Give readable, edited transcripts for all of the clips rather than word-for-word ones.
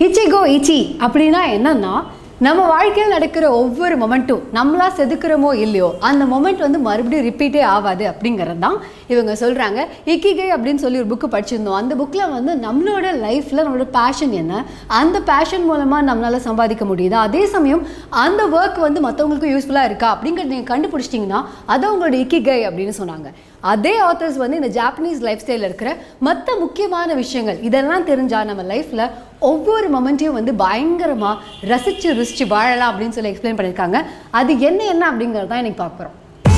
Ichigo Ichie அப்படினா என்னன்னா நம்ம வாழ்க்கையில் நடக்கிற ஒவ்வொரு மொமெண்ட்டும் நம்மளா செதுக்குறோமோ இல்லையோ அந்த மொமெண்ட் வந்து மறுபடியும் ரிப்பீட்டே ஆகாது அப்படிங்கிறது தான் இவங்க சொல்கிறாங்க. இக்கிகை அப்படின்னு சொல்லி ஒரு புக்கு படிச்சிருந்தோம். அந்த புக்கில் வந்து நம்மளோட லைஃப்பில் நம்மளோட பேஷன் என்ன, அந்த பேஷன் மூலமாக நம்மளால் சம்பாதிக்க முடியுதா, அதே சமயம் அந்த ஒர்க் வந்து மற்றவங்களுக்கும் யூஸ்ஃபுல்லாக இருக்கா அப்படிங்கிறது நீங்கள் கண்டுபிடிச்சிட்டிங்கன்னா அதை உங்களோட இக்கிகை அப்படின்னு சொன்னாங்க. அதே ஆத்தர்ஸ் வந்து இந்த ஜாப்பனீஸ் லைஃப் ஸ்டைலில் இருக்கிற மற்ற முக்கியமான விஷயங்கள் இதெல்லாம் தெரிஞ்சால் நம்ம லைஃப்பில் ஒவ்வொரு மொமெண்ட்டையும் வந்து பயங்கரமாக ரசித்து வாழலாம் அப்படின்னு சொல்லி எக்ஸ்பிளைன் பண்ணியிருக்காங்க. அது என்ன அப்படிங்கிறது தான் எனக்கு பார்க்குறோம்.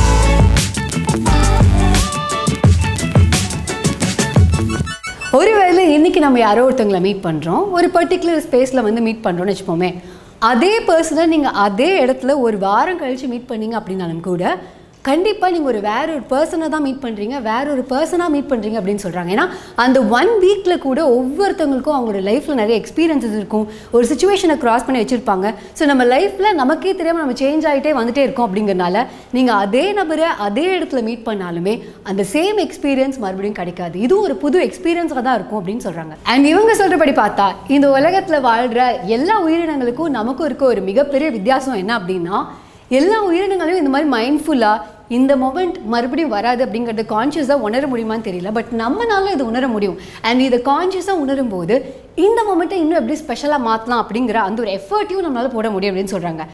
ஒருவேளை இன்றைக்கி நம்ம யாரோ ஒருத்தவங்களை மீட் பண்ணுறோம், ஒரு பர்டிகுலர் ஸ்பேஸில் வந்து மீட் பண்ணுறோன்னு வச்சுப்போமே, அதே பர்சனை நீங்கள் அதே இடத்துல ஒரு வாரம் கழித்து மீட் பண்ணீங்க அப்படின்னாலும் கூட கண்டிப்பாக நீங்கள் வேற ஒரு பர்சனை தான் மீட் பண்ணுறீங்க, வேற ஒரு பர்சனாக மீட் பண்ணுறீங்க அப்படின்னு சொல்கிறாங்க. ஏன்னா அந்த 1 வீக்கில் கூட ஒவ்வொருத்தவங்களுக்கும் அவங்களோட லைஃப்பில் நிறைய எக்ஸ்பீரியன்ஸஸ் இருக்கும், ஒரு சுச்சுவேஷனை க்ராஸ் பண்ணி வச்சுருப்பாங்க. ஸோ நம்ம லைஃப்பில் நமக்கே தெரியாமல் நம்ம சேஞ்ச் ஆகிட்டே வந்துட்டே இருக்கோம். அப்படிங்கிறனால நீங்கள் அதே நபரை அதே இடத்துல மீட் பண்ணாலுமே அந்த சேம் எக்ஸ்பீரியன்ஸ் மறுபடியும் கிடைக்காது. இதுவும் ஒரு புது எக்ஸ்பீரியன்ஸாக தான் இருக்கும் அப்படின்னு சொல்கிறாங்க. அண்ட் இவங்க சொல்கிறபடி பார்த்தா இந்த உலகத்தில் வாழ்கிற எல்லா உயிரினங்களுக்கும் நமக்கும் இருக்க ஒரு மிகப்பெரிய வித்தியாசம் என்ன அப்படின்னா, எல்லா உயிரினங்களையும் இந்த மாதிரி மைண்ட்ஃபுல்லாக இந்த மொமெண்ட் மறுபடியும் வராது அப்படிங்கிறது கான்ஷியஸாக உணர முடியுமான்னு தெரியல, பட் நம்மளால இது உணர முடியும். அண்ட் இதை கான்ஷியஸாக உணரும் போது இந்த மொமெண்ட்டை இன்னும் எப்படி ஸ்பெஷலாக மாற்றலாம் அப்படிங்கிற அந்த ஒரு எஃபர்ட்டையும் நம்மளால் போட முடியும் அப்படின்னு சொல்கிறாங்க.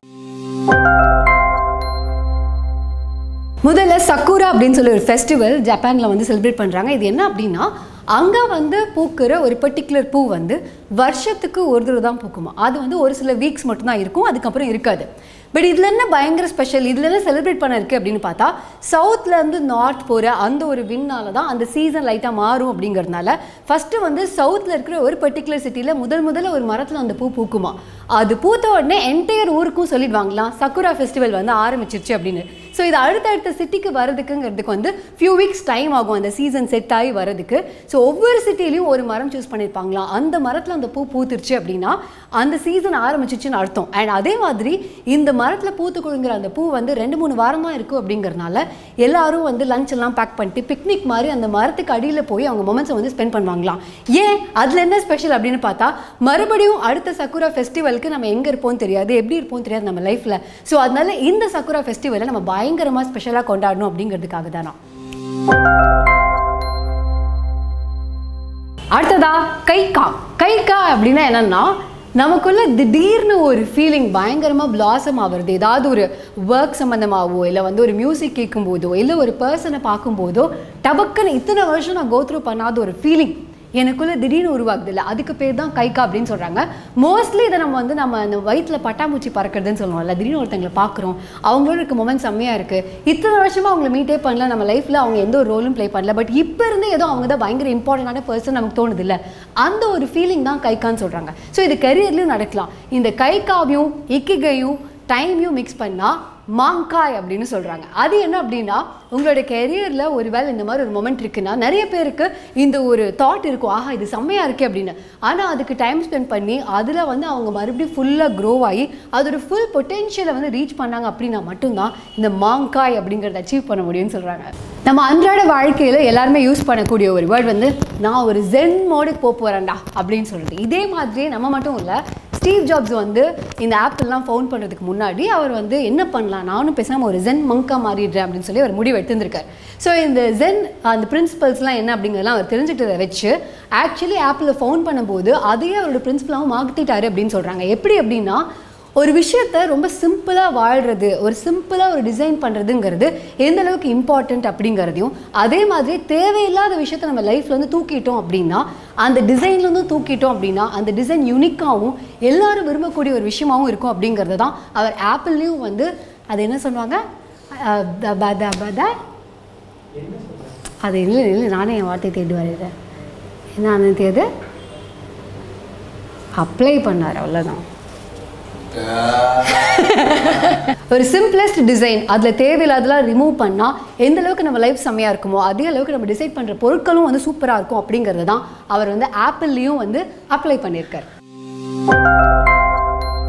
முதல்ல சக்குரா அப்படின்னு சொல்லி ஒரு ஃபெஸ்டிவல் ஜப்பானில் வந்து செலிப்ரேட் பண்ணுறாங்க. இது என்ன அப்படின்னா, அங்கே வந்து பூக்கிற ஒரு பர்டிகுலர் பூ வந்து வருஷத்துக்கு ஒரு தடவை தான் பூக்குமா. அது வந்து ஒரு சில வீக்ஸ் மட்டும்தான் இருக்கும், அதுக்கப்புறம் இருக்காது. பட் இதில் என்ன பயங்கர ஸ்பெஷல், இதில் என்ன செலிப்ரேட் பண்ண இருக்குது அப்படின்னு பார்த்தா, சவுத்லேருந்து நார்த் போகிற அந்த ஒரு வின்னால தான் அந்த சீசன் லைட்டாக மாறும். அப்படிங்கிறதுனால ஃபஸ்ட்டு வந்து சவுத்தில் இருக்கிற ஒரு பர்டிகுலர் சிட்டியில் முதல்ல ஒரு மரத்தில் அந்த பூ பூக்குமா. அது பூத்த உடனே என்டையர் ஊருக்கும் சொல்லிடுவாங்களாம் சக்குரா ஃபெஸ்டிவல் வந்து ஆரம்பிச்சிருச்சு அப்படின்னு. ஸோ இது அடுத்தடுத்த சிட்டிக்கு வரதுக்குங்கிறதுக்கு வந்து ஃபியூ வீக்ஸ் டைம் ஆகும் அந்த சீசன் செட் ஆகி வரதுக்கு. ஸோ ஒவ்வொரு சிட்டிலையும் ஒரு மரம் சூஸ் பண்ணியிருப்பாங்களாம். அந்த மரத்தில் அந்த பூ பூத்துருச்சு அப்படின்னா அந்த சீசன் ஆரம்பிச்சிச்சுன்னு அர்த்தம். அண்ட் அதே மாதிரி இந்த மரத்தில் பூத்து கொடுங்கிற அந்த பூ வந்து 2-3 வாரம் தான் இருக்கும். அப்படிங்கிறதுனால எல்லாரும் வந்து லஞ்ச் எல்லாம் பேக் பண்ணிட்டு பிக்னிக் மாதிரி அந்த மரத்துக்கு அடியில் போய் அவங்க மொமெண்ட்ஸை வந்து ஸ்பெண்ட் பண்ணுவாங்களாம். ஏன் அதில் என்ன ஸ்பெஷல் அப்படின்னு பார்த்தா, மறுபடியும் அடுத்த சக்குரா ஃபெஸ்டிவலுக்கு நம்ம எங்கே இருப்போம் தெரியாது, எப்படி இருப்போம் தெரியாது நம்ம லைஃப்பில். ஸோ அதனால இந்த சக்குரா ஃபெஸ்டிவலை நம்ம பயங்கரமாக ஸ்பெஷலாக கொண்டாடணும் அப்படிங்கிறதுக்காக தானா. அடுத்ததா கைக்கா அப்படின்னா என்னன்னா, நமக்குள்ள திடீர்னு ஒரு ஃபீலிங் பயங்கரமாக பிளாசம் ஆகுறது. ஏதாவது ஒரு ஒர்க் சம்மந்தமாகவோ இல்லை வந்து ஒரு மியூசிக் கேட்கும்போதோ இல்லை ஒரு பர்சனை பார்க்கும்போதோ டபக்குன்னு இத்தனை வருஷம் நான் கோத்ரூ பண்ணாத ஒரு ஃபீலிங் எனக்குள்ளே திடீர்னு உருவாகுது இல்லை, அதுக்கு பேர் தான் கைக்கா அப்படின்னு சொல்கிறாங்க. மோஸ்ட்லி இதை நம்ம அந்த வயிற்றில் பட்டாம்பூச்சி பறக்கிறதுன்னு சொல்லுவோம்ல. திடீர்னு ஒருத்தங்களை பார்க்குறோம், அவங்களோட இருக்க மொமெண்ட் செம்மையாக இருக்குது, இத்தனை வருஷமாக அவங்கள மீட்டே பண்ணல, நம்ம லைஃப்பில் அவங்க எந்த ஒரு ரோலும் ப்ளே பண்ணல, பட் இப்போ இருந்து ஏதோ அவங்க தான் பயங்கர இம்பார்ட்டண்டான பர்சன் நமக்கு தோணுது இல்லை, அந்த ஒரு ஃபீலிங் தான் கைக்கான்னு சொல்கிறாங்க. ஸோ இது கரியர்லேயும் நடக்கலாம். இந்த கைக்காவையும் இக்கிகையும் டைமையும் மிக்ஸ் பண்ணால் மாங்காய் அப்படின்னு சொல்கிறாங்க. அது என்ன அப்படின்னா, உங்களோட கெரியரில் ஒரு வேளை இந்த மாதிரி ஒரு மொமெண்ட் இருக்குன்னா நிறைய பேருக்கு இந்த ஒரு தாட் இருக்கும், ஆஹா இது செம்மையாக இருக்குது அப்படின்னு. ஆனால் அதுக்கு டைம் ஸ்பெண்ட் பண்ணி அதில் வந்து அவங்க மறுபடியும் ஃபுல்லாக க்ரோ ஆகி அதோட ஃபுல் பொட்டென்ஷியலை வந்து ரீச் பண்ணாங்க அப்படின்னா மட்டும்தான் இந்த மாங்காய் அப்படிங்கிறத அச்சீவ் பண்ண முடியும்னு சொல்கிறாங்க. நம்ம அன்றாட வாழ்க்கையில் எல்லாருமே யூஸ் பண்ணக்கூடிய ஒரு வேர்ட் வந்து நான் ஒரு ஜென் மோடுக்கு போகிறேன்டா அப்படின்னு சொல்கிறது. இதே மாதிரியே நம்ம மட்டும் இல்லை, ஸ்டீவ் ஜாப்ஸ் வந்து இந்த ஆப்பிள்லாம் ஃபவுண்ட் பண்ணுறதுக்கு முன்னாடி அவர் வந்து என்ன பண்ணலாம், நானும் பேசாமல் ஒரு ஜென் மங்காக மாறிடுறேன் அப்படின்னு சொல்லி அவர் முடிவு எடுத்துருக்கார். ஸோ இந்த ஜென் அந்த பிரின்சிபல்ஸ்லாம் என்ன அப்படிங்கிறதெல்லாம் அவர் தெரிஞ்சுக்கிட்டதை வச்சு ஆக்சுவலி ஆப்பிளில் ஃபவுண்ட் பண்ணும்போது அதையே அவரோட பிரின்சிபலாகவும் மாற்றிட்டாரு அப்படின்னு சொல்கிறாங்க. எப்படி அப்படின்னா, ஒரு விஷயத்தை ரொம்ப சிம்பிளாக வாழ்கிறது, ஒரு சிம்பிளாக ஒரு டிசைன் பண்ணுறதுங்கிறது எந்த அளவுக்கு இம்பார்ட்டண்ட் அப்படிங்கிறதையும், அதே மாதிரி தேவையில்லாத விஷயத்தை நம்ம லைஃப்பில் வந்து தூக்கிட்டோம் அப்படின்னா அந்த டிசைன்லேருந்து தூக்கிட்டோம் அப்படின்னா அந்த டிசைன் யூனிக்காகவும் எல்லாரும் விரும்பக்கூடிய ஒரு விஷயமாகவும் இருக்கும் அப்படிங்கிறது தான் அவர் ஆப்பிள்லேயும் வந்து அது என்ன சொல்லுவாங்க, அது இல்லை நானே என் வார்த்தை தேடி வரைகிறேன், என்ன அனந்தி அது அப்ளை பண்ணார், அவ்வளோதான். ஒரு சிம்பிளஸ்ட் டிசைன், அதில் தேவையில்லாதெல்லாம் ரிமூவ் பண்ணால் எந்த அளவுக்கு நம்ம லைஃப் செம்மையாக இருக்குமோ அதே அளவுக்கு நம்ம டிசைட் பண்ணுற பொருட்களும் வந்து சூப்பராக இருக்கும் அப்படிங்கிறது தான் அவர் வந்து ஆப்பிள்லேயும் வந்து அப்ளை பண்ணியிருக்கார்.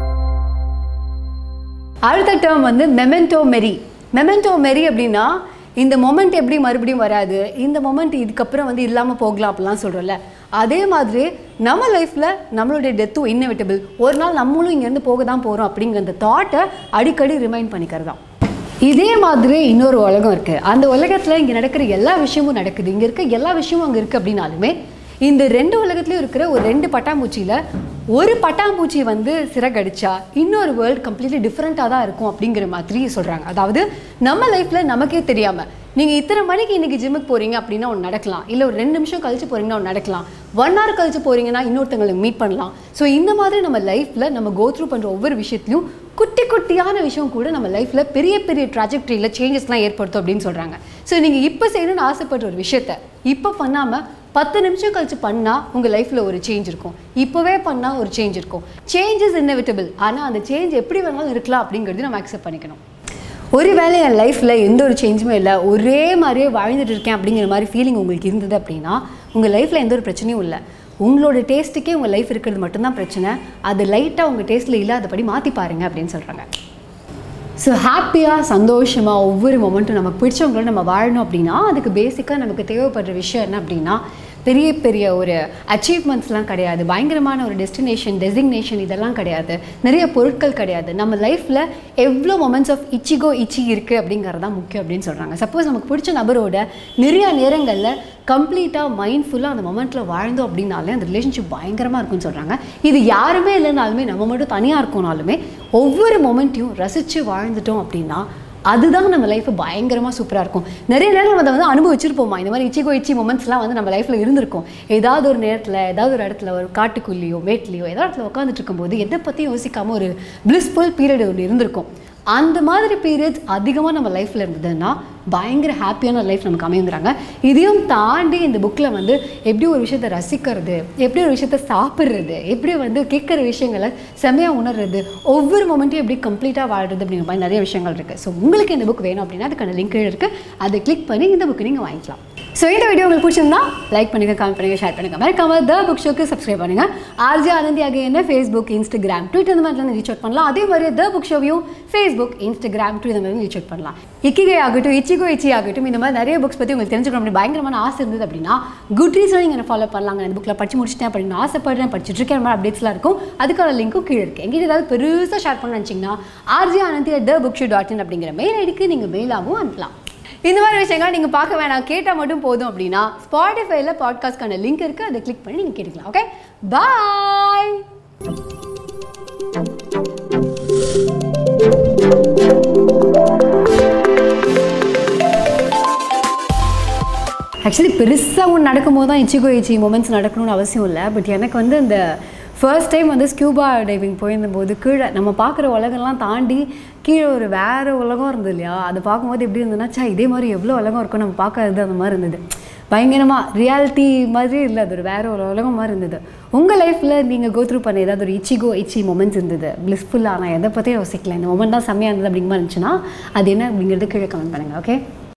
அடுத்த டேர்ம் வந்து மெமெண்டோ மெரி. மெமெண்டோ மெரி அப்படின்னா இந்த மொமெண்ட் எப்படி மறுபடியும் வராது, இந்த மொமெண்ட் இதுக்கப்புறம் வந்து இல்லாமல் போகலாம் அப்படிலாம் சொல்கிறோம்ல, அதே மாதிரி நம்ம லைஃப்பில் நம்மளுடைய டெத்தும் இன்னெவிட்டபிள், ஒரு நாள் நம்மளும் இங்கேருந்து போக தான் போகிறோம் அப்படிங்கிற அந்த தாட்டை அடிக்கடி ரிமைண்ட் பண்ணிக்கிறது தான். இதே மாதிரி இன்னொரு உலகம் இருக்குது. அந்த உலகத்தில் இங்கே நடக்கிற எல்லா விஷயமும் நடக்குது, இங்கே இருக்க எல்லா விஷயமும் அங்கே இருக்குது அப்படின்னாலுமே இந்த 2 உலகத்துலேயும் இருக்கிற ஒரு 2 பட்டாம்பூச்சியில் ஒரு பட்டாம்பூச்சி வந்து சிறகடிச்சா இன்னொரு வேர்ல்டு கம்ப்ளீட்லி டிஃப்ரெண்ட்டாக தான் இருக்கும் அப்படிங்கிற மாதிரி சொல்கிறாங்க. அதாவது நம்ம லைஃப்பில் நமக்கே தெரியாமல் நீங்கள் இத்தனை மணிக்கு இன்றைக்கி ஜிம்முக்கு போகிறீங்க அப்படின்னா ஒன்று நடக்கலாம், இல்லை ஒரு 2 நிமிஷம் கழிச்சு போகிறீங்கன்னா ஒன்று நடக்கலாம், 1 hour கழிச்சு போகிறீங்கன்னா இன்னொருத்தங்களுக்கு மீட் பண்ணலாம். ஸோ இந்த மாதிரி நம்ம லைஃப்பில் நம்ம கோ த்ரூ பண்ணுற ஒவ்வொரு விஷயத்துலையும் குட்டி குட்டியான விஷயம் கூட நம்ம லைஃப்பில் பெரிய பெரிய ட்ராஜெக்டரியில் சேஞ்சஸ்லாம் ஏற்படுத்தும் அப்படின்னு சொல்கிறாங்க. ஸோ நீங்கள் இப்போ செய்யணும்னு ஆசைப்பட்ட ஒரு விஷயத்த இப்போ பண்ணாமல் 10 நிமிஷம் கழிச்சு பண்ணால் உங்கள் லைஃப்பில் ஒரு சேஞ்ச் இருக்கும், இப்போவே பண்ணால் ஒரு சேஞ்ச் இருக்கும். Change is inevitable. ஆனால் அந்த சேஞ்ச் எப்படி வேணாலும் இருக்கலாம் அப்படிங்கிறது நம்ம அக்செப்ட் பண்ணிக்கணும். ஒருவேளை என் லைஃப்பில் எந்த ஒரு சேஞ்சுமே இல்லை, ஒரே மாதிரியே வாழ்ந்துட்டு இருக்கேன் அப்படிங்கிற மாதிரி ஃபீலிங் உங்களுக்கு இருந்தது அப்படின்னா உங்கள் லைஃப்பில் எந்த ஒரு பிரச்சனையும் இல்லை. உங்களோட டேஸ்ட்டுக்கே உங்கள் லைஃப் இருக்கிறது மட்டும்தான் பிரச்சனை. அது லைட்டாக உங்கள் டேஸ்ட்டில் இல்லாதபடி மாற்றி பாருங்கள் அப்படின்னு சொல்கிறாங்க. ஸோ ஹாப்பியாக சந்தோஷமாக ஒவ்வொரு மொமெண்ட்டும் நமக்கு பிடிச்சவங்களோட நம்ம வாழணும் அப்படின்னா அதுக்கு பேசிக்காக நமக்கு தேவைப்படுற விஷயம் என்ன அப்படின்னா பெரிய பெரிய ஒரு அச்சீவ்மெண்ட்ஸ்லாம் கிடையாது, பயங்கரமான ஒரு டெசிக்னேஷன் இதெல்லாம் கிடையாது, நிறைய பொருட்கள் கிடையாது. நம்ம லைஃப்பில் எவ்வளோ மொமெண்ட்ஸ் ஆஃப் இச்சிகோ இச்சி இருக்குது அப்படிங்கிறது தான் முக்கியம் அப்படின்னு சொல்கிறாங்க. சப்போஸ் நமக்கு பிடிச்ச நபரோட நிறைய நேரங்களில் கம்ப்ளீட்டாக மைண்ட்ஃபுல்லாக அந்த மொமெண்ட்டில் வாழ்ந்தோம் அப்படின்னாலே அந்த ரிலேஷன்ஷிப் பயங்கரமாக இருக்குன்னு சொல்கிறாங்க. இது யாருமே இல்லைனாலுமே நம்ம மட்டும் தனியாக இருக்கோனாலுமே ஒவ்வொரு மொமெண்ட்டையும் ரசித்து வாழ்ந்துட்டோம் அப்படின்னா அதுதான் நம்ம லைஃப் பயங்கரமாக சூப்பராக இருக்கும். நிறைய நேரம் அதை வந்து அனுபவிச்சிருப்போமா, இந்த மாதிரி இச்சிகோ இச்சி மொமெண்ட்ஸ்லாம் வந்து நம்ம லைஃப்பில் இருந்திருக்கும். ஏதாவது ஒரு நேரத்தில் ஏதாவது ஒரு இடத்துல ஒரு காட்டுக்குள்ளேயோ மேட்லேயோ ஏதாவது இடத்துல உட்காந்துட்டு இருக்கும்போது எதை பற்றியும் யோசிக்காமல் ஒரு பிளிஸ்ஃபுல் பீரியட் ஒன்று இருந்திருக்கும். அந்த மாதிரி பீரியட்ஸ் அதிகமாக நம்ம லைஃப்பில் இருந்ததுன்னா பயங்கர ஹாப்பியான லைஃப் நமக்கு அமையுங்கிறாங்க. இதையும் தாண்டி இந்த புக்கில் வந்து எப்படி ஒரு விஷயத்தை ரசிக்கிறது, எப்படி ஒரு விஷயத்தை சாப்பிட்றது, எப்படி வந்து கேட்குற விஷயங்களை செம்மையாக உணர்றது, ஒவ்வொரு மொமெண்ட்டையும் எப்படி கம்ப்ளீட்டாக வாழ்றது அப்படிங்கிற மாதிரி நிறைய விஷயங்கள் இருக்குது. ஸோ உங்களுக்கு இந்த புக் வேணும் அப்படின்னா அதுக்கான லிங்க் இருக்குது, அதை கிளிக் பண்ணி இந்த புக்கு நீங்கள் வாங்கிக்கலாம். ஸோ இந்த வீடியோ உங்களுக்கு பிடிச்சிருந்தா லைக் பண்ணுங்கள், கமெண்ட் பண்ணுங்கள், ஷேர் பண்ணுங்கள், மறக்காம த புக் ஷோக்கு சப்ஸ்கிரைப் பண்ணுங்கள். ஆர்ஜே ஆனந்தி ஆகிய என்ன ஃபேஸ்புக், இன்ஸ்டாகிராம், ட்விட்டர் இந்த மாதிரிலாம் ரீச் அவுட் பண்ணலாம். அதே மாதிரி த புக் ஷோவையும் ஃபேஸ்புக், இன்ஸ்டாகிராம், ட்விட்டர் இந்த மாதிரி ரீச் அவுட் பண்ணலாம். இக்கிகை ஆகட்டும், இச்சிகோ இச்சி ஆகட்டும், இந்த மாதிரி நிறைய புக்ஸ் பற்றி உங்களுக்கு தெரிஞ்சுக்கணும் அப்படி பயங்கரமான ஆசை இருந்தது அப்படின்னா குட்ரீட்ஸில் நீங்கள் ஃபாலோ பண்ணலாங்க. அந்த புக்கில் படிச்சு முடிச்சிட்டேன் அப்படின்னு ஆசைப்படுறேன், படிச்சுட்டு இருக்கேன், மாதிரி அப்டேட்ஸ்லாம் இருக்கும். அதுக்கான லிங்க்கும் கீழே இருக்குது. எங்கிட்ட ஏதாவது பெருசாக ஷேர் பண்ண நினச்சிங்கன்னா rjananthi@thebookshop.in அப்படிங்கிற மெயில் ஐடிக்கு நீங்கள் மெயிலாகவும் அனுப்பலாம். இந்த மாதிரி விஷயங்கள் நீங்கள் பார்க்க வேணாம், கேட்டால் மட்டும் போதும் அப்படின்னா ஸ்பாட்டிஃபைல பாட்காஸ்ட்கான லிங்க் இருக்குது, அதை கிளிக் பண்ணி நீங்கள் கேட்டுக்கலாம். ஓகே, பாய். ஆக்சுவலி பெருசாக ஒன்று நடக்கும்போது தான் இச்சிகோ இச்சி மொமெண்ட்ஸ் நடக்கணும்னு அவசியம் இல்லை. பட் எனக்கு வந்து இந்த ஃபர்ஸ்ட் டைம் வந்து ஸ்கியூபா டைவிங் போயிருந்தபோது கீழே நம்ம பார்க்குற உலகம்லாம் தாண்டி கீழே ஒரு வேறு உலகம் இருந்தது இல்லையா, அதை பார்க்கும்போது எப்படி இருந்ததுன்னா இதே மாதிரி எவ்வளோ உலகம் இருக்கும் நம்ம பார்க்கறது அந்த மாதிரி இருந்தது. பயங்கரமாக ரியாலிட்டி மாதிரி இல்லை, அது ஒரு வேறு ஒரு உலகம் மாதிரி இருந்தது. உங்கள் லைஃப்பில் நீங்கள் கோ த்ரூ பண்ண ஏதாவது ஒரு இச்சிகோ இச்சி மொமெண்ட்ஸ் இருந்தது பிளிஸ்ஃபுல்லாக, நான் எதை பற்றியும் யோசிக்கல, இந்த மொமெண்ட் தான் செம்மையாக இருந்தது அப்படிங்கிற மாதிரி இருந்துச்சுன்னா அது என்ன அப்படிங்கிறது கீழே கமெண்ட் பண்ணுங்கள். ஓகே.